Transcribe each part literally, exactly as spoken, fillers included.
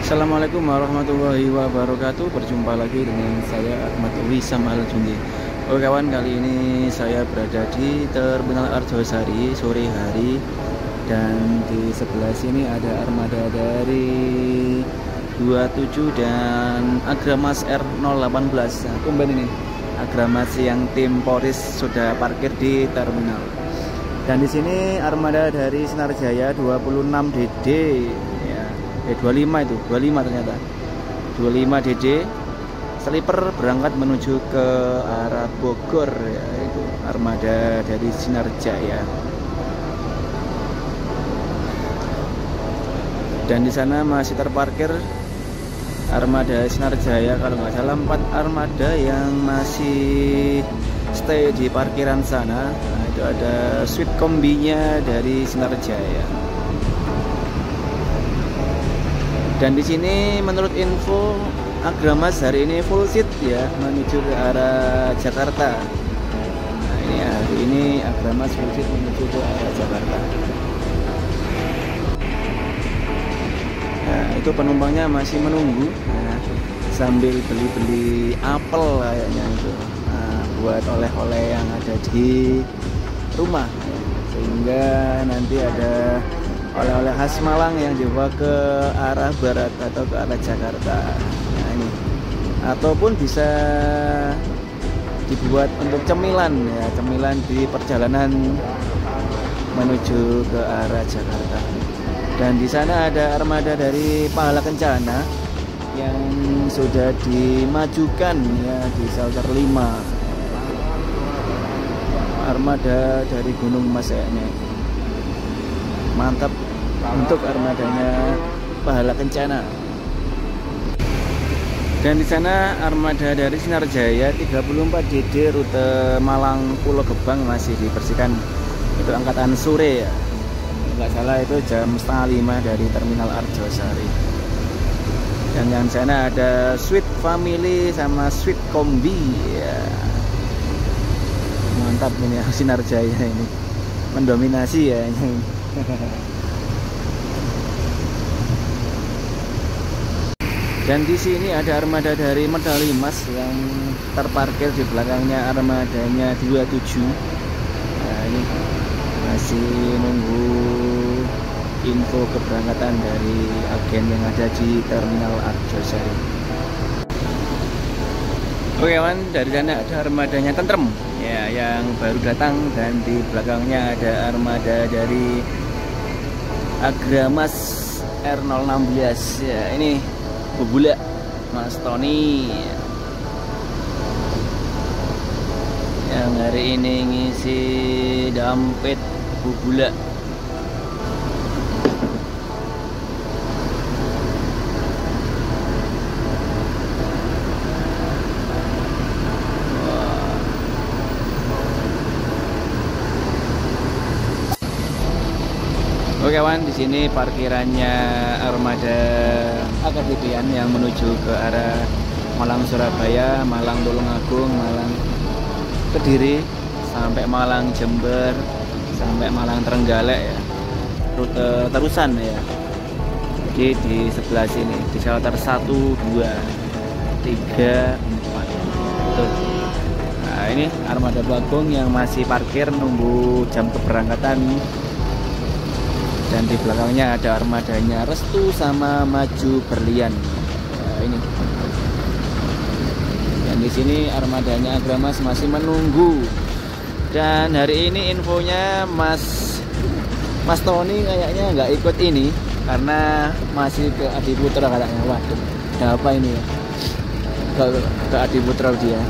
Assalamualaikum warahmatullahi wabarakatuh. Berjumpa lagi dengan saya Ahmad Wisam Al-Jundi. Oke kawan, kali ini saya berada di Terminal Arjosari sore hari. Dan di sebelah sini ada armada dari dua puluh tujuh dan Agramas R nol satu delapan. Nah, tumben ini Agramas yang tim Poris sudah parkir di terminal. Dan di sini armada dari Sinarjaya dua puluh enam D D ya, eh dua puluh lima itu, dua puluh lima ternyata. dua puluh lima D D Sleeper berangkat menuju ke arah Bogor ya, itu armada dari Sinarjaya. Dan di sana masih terparkir armada Sinarjaya, kalau nggak salah empat armada yang masih stay di parkiran sana. Nah, itu ada suite kombinya dari Sinarjaya. Dan di sini menurut info Agramas hari ini full seat ya, menuju ke arah Jakarta. Nah, ini hari ini Agramas full seat menuju ke arah Jakarta. Nah, itu penumpangnya masih menunggu nah, sambil beli-beli apel kayaknya itu. Nah, buat oleh-oleh yang ada di rumah, sehingga nanti ada oleh-oleh khas Malang yang dibawa ke arah barat atau ke arah Jakarta. Nah, ini ataupun bisa dibuat untuk cemilan ya, cemilan di perjalanan menuju ke arah Jakarta. Dan di sana ada armada dari Pahala Kencana yang sudah dimajukan ya di shelter lima. Armada dari Gunung Mas kayaknya. Mantap untuk armadanya Pahala Kencana. Dan di sana armada dari Sinarjaya tiga puluh empat D D rute Malang Pulau Gebang masih dibersihkan. Itu angkatan sore ya. Nggak salah itu jam setengah lima dari Terminal Arjosari. Dan yang sana ada suite family sama suite kombi ya. Mantap ini Sinarjaya ini mendominasi ya ini. Dan di sini ada armada dari Medali Mas yang terparkir di belakangnya armadanya dua puluh tujuh. Nah, ini masih nunggu info keberangkatan dari agen yang ada di Terminal Arjosari. Oke kawan, dari sana ada armadanya Tentrem ya yang baru datang, dan di belakangnya ada armada dari Agramas R nol satu enam ya, ini Bubula Mas Tony yang hari ini ngisi dampet Bubula. Oke kawan, di sini parkirannya armada Akadipian yang menuju ke arah Malang Surabaya, Malang Tulungagung, Malang Kediri, sampai Malang Jember, sampai Malang Trenggalek ya. Rute terusan ya. Jadi di sebelah sini di shelter satu, dua, tiga, empat. Tuh. Nah, ini armada Bagong yang masih parkir nunggu jam keberangkatan. Dan di belakangnya ada armadanya Restu sama Maju Berlian. Nah, ini. Dan di sini armadanya Agramas masih menunggu. Dan hari ini infonya Mas Mas Tony kayaknya nggak ikut ini karena masih ke Adiputra katanya. Waduh, ada apa ini ya? Ke, ke Adiputra dia.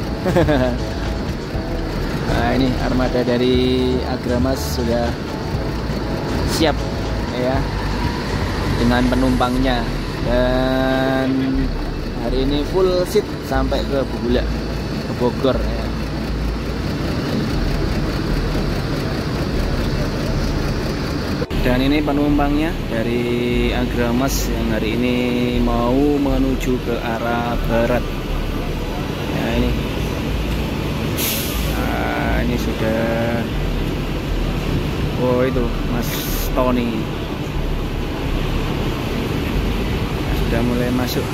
Nah, ini armada dari Agramas sudah siap ya dengan penumpangnya, dan hari ini full seat sampai ke Bubula, ke Bogor ya. Dan ini penumpangnya dari Agramas yang hari ini mau menuju ke arah barat ya, ini nah, ini sudah oh itu Mas Tony sudah mulai masuk.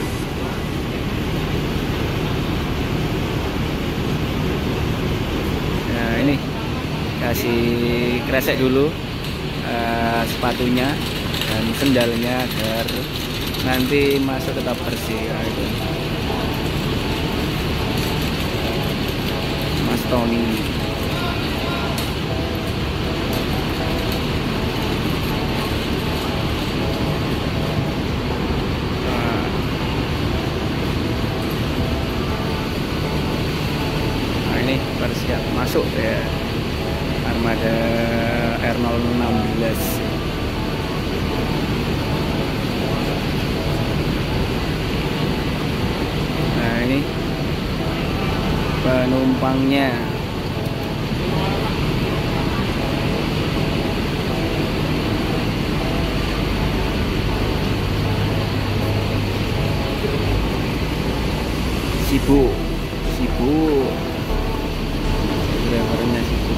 Nah ini kasih kresek dulu uh, sepatunya dan sendalnya agar nanti masuk tetap bersih. Nah, itu Mas Tony. Nah ini bersiap masuk ya armada R nol satu enam. Nah ini penumpangnya. Sibuk, sibuk, drivernya sibuk.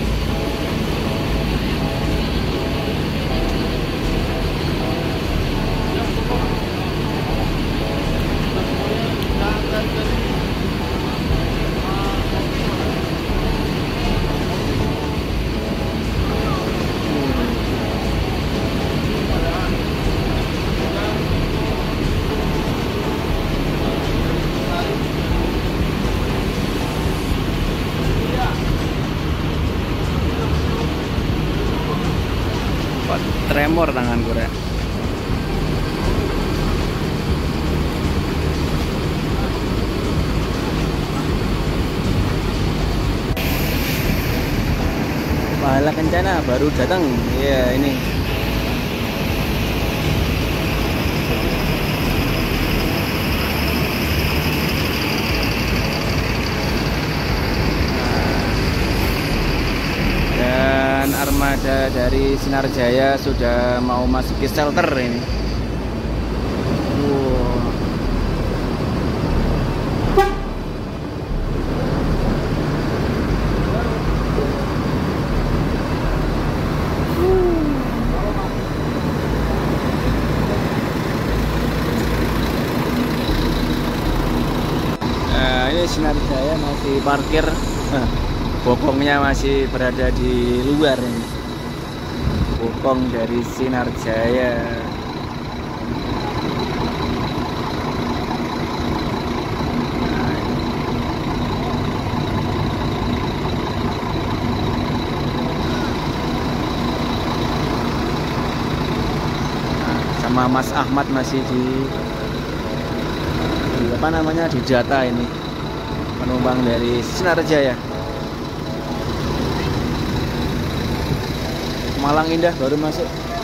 Tremor tangan gue. Pahala Kencana baru datang. Ya ini. Armada dari Sinar Jaya sudah mau masuk ke shelter ini. Wow. Nah, ini Sinar Jaya masih parkir. Nah, bokongnya masih berada di luar ini. Bokong dari Sinar Jaya. Nah, sama Mas Ahmad masih di, di apa namanya di data ini penumpang dari Sinar Jaya. Malang Indah baru masuk.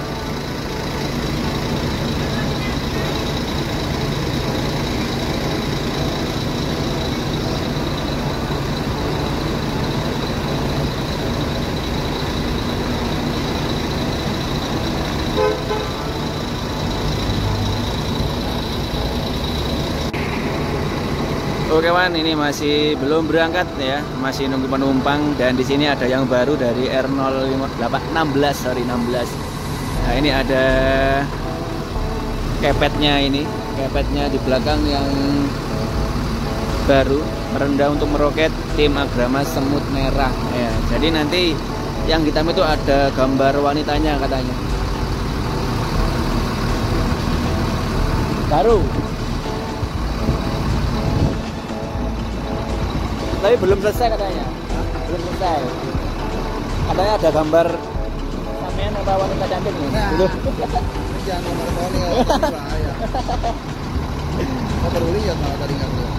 Oke kawan, ini masih belum berangkat ya, masih nunggu penumpang. Dan di sini ada yang baru dari R nol delapan enam belas, sorry enam belas. Nah ini ada kepetnya, ini kepetnya di belakang yang baru, merendah untuk meroket, tim Agrama Semut Merah ya. Jadi nanti yang hitam itu ada gambar wanitanya katanya. Baru. Tapi belum selesai katanya. Belum selesai. Katanya ada gambar sampean apa wanita cantik nih. Nah, belum. Jangan nomor Tony ya. Bahaya. Kok baru lihat malah tadi enggak lihat.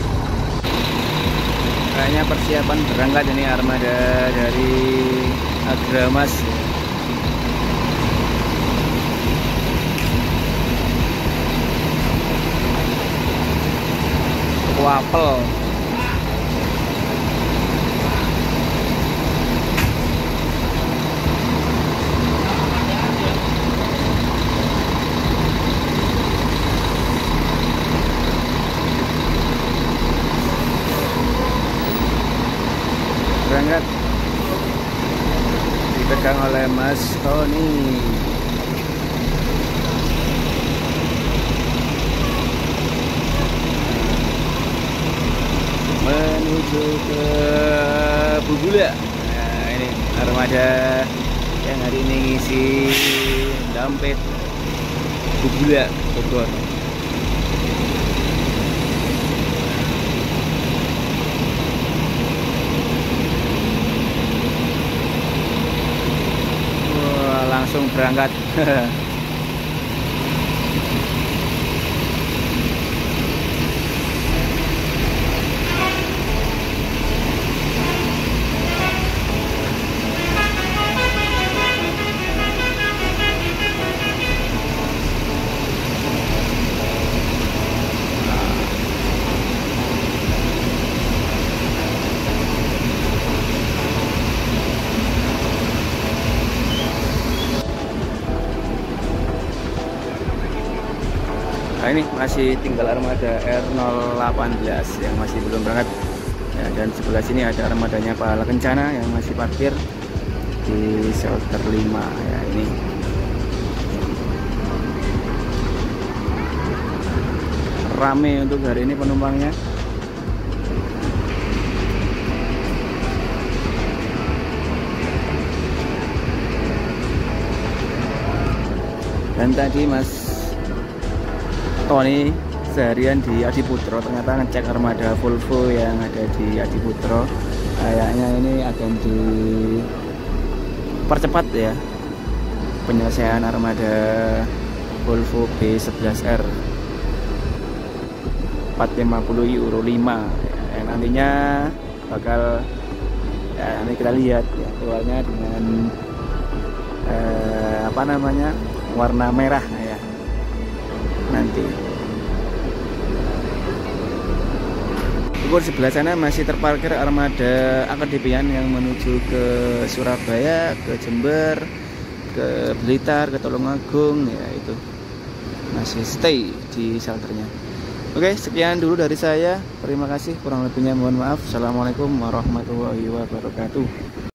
Kayaknya persiapan berangkat ini armada dari Agramas. Wapel. Berangkat dipegang oleh Mas Tony. Bubula. Nah, ini armada yang hari ini ngisi Dampit Bubula Bogor. Wah, langsung berangkat. Nah, ini masih tinggal armada R nol satu delapan yang masih belum berangkat ya, dan sebelah sini ada armadanya Pahala Kencana yang masih parkir di shelter lima ya. Ini rame untuk hari ini penumpangnya. Dan tadi Mas Tony seharian di Adiputro ternyata ngecek armada Volvo yang ada di Adiputro, kayaknya ini akan dipercepat ya penyelesaian armada Volvo B sebelas R empat ratus lima puluh Euro lima yang nantinya bakal ya, nanti kita lihat ya keluarnya dengan eh, apa namanya warna merah ya nanti. Di sebelah sana masih terparkir armada Akedepian yang menuju ke Surabaya, ke Jember, ke Blitar, ke Tulungagung ya, itu masih stay di shelternya. Oke, sekian dulu dari saya. Terima kasih, kurang lebihnya mohon maaf. Assalamualaikum warahmatullahi wabarakatuh.